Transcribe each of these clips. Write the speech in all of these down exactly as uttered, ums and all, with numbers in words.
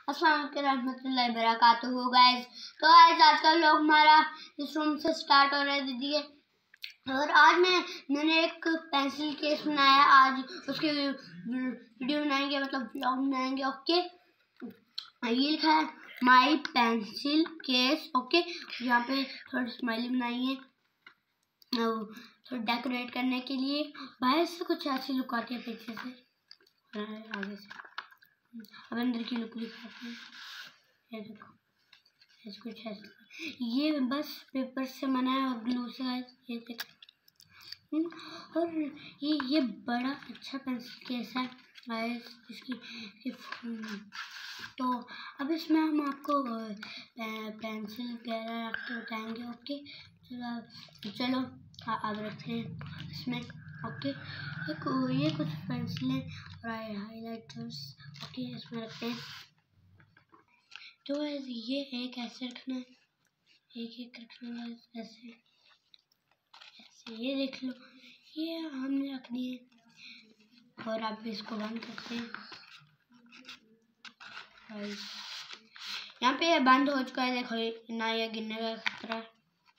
अस्सलाम वालेकुम रहमतुल्लाहि व बरकातुहू गाइस। तो गाइस आज का व्लॉग हमारा इस रूम से स्टार्ट हो रहा है दीदी के। और आज मैं मैंने एक पेंसिल केस बनाया, आज उसकी वीडियो बनाएंगे, मतलब व्लॉग बनाएंगे। ओके, ये लिखा है माई पेंसिल केस। ओके, यहाँ पे थोड़ी स्माइली बनाई है थोड़ा डेकोरेट करने के लिए। बाहर से कुछ ऐसी लुक आती है, पीछे से आगे से अब अंदर की लुक दिखाते हैं। ये देखो ऐसे कुछ ऐसे, ये बस पेपर से बना है और ग्लू से है, ये देखो। और ये ये बड़ा अच्छा पेंसिल केस है गाइस इसकी। तो अब इसमें हम आपको पेंसिल वगैरह रख के बताएंगे। ओके चलो चलो अब रखते हैं इसमें। ओके, एक ये कुछ पेंसिलें और हाइलाइटर्स ओके इसमें रखते हैं। तो ये एक ऐसे रखना है, एक एक रखना है ऐसे ऐसे, ये देख लो ये हमने रखनी है। और आप इसको बंद करते हैं। यहाँ पे ये बंद हो चुका है, देखो ना ये गिरने का खतरा है।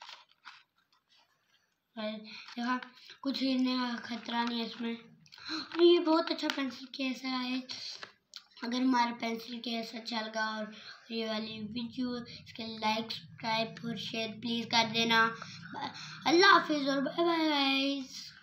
देखा कुछ गिरने का खतरा नहीं है इसमें। और ये बहुत अच्छा पेंसिल केस है। अगर हमारा पेंसिल केस अच्छा लगा और ये वाली वीडियो इसके लाइक सब्सक्राइब और शेयर प्लीज़ कर देना। अल्लाह हाफिज़ और बाय बाय गाइस।